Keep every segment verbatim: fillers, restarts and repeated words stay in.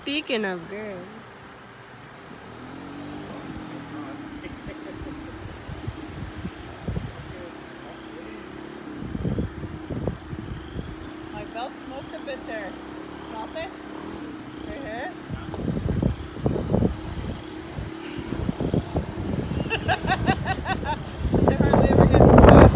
Speaking of girls. My belt smoked a bit there. Smelt it? Right here? They hardly ever get smoked.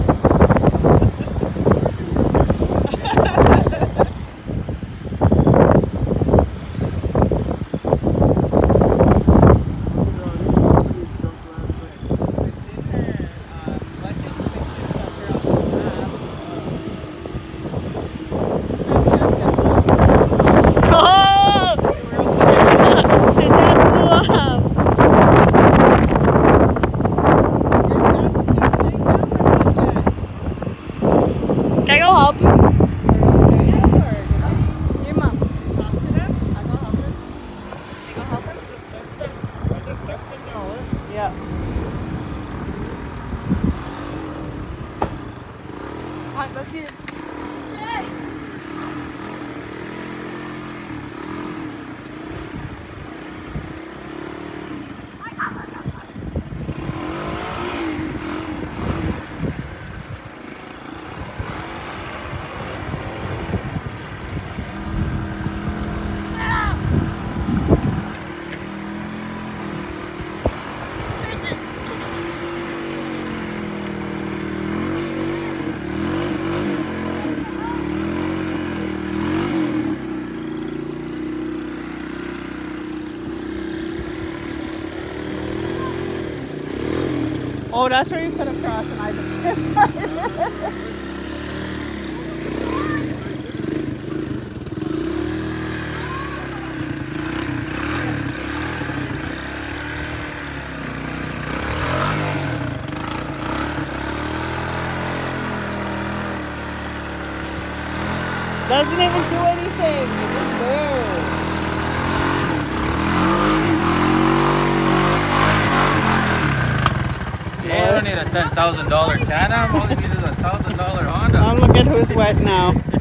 Can I go help? Your mom. Talk to them? I'll go help her. Can I go help her? Yeah. Alright, go see it. Oh, that's where you could have crossed and I just doesn't even do anything. It's just there. I don't need a ten thousand dollar Can-Am, all you need is a one thousand dollar Honda. I'm looking who's wet now.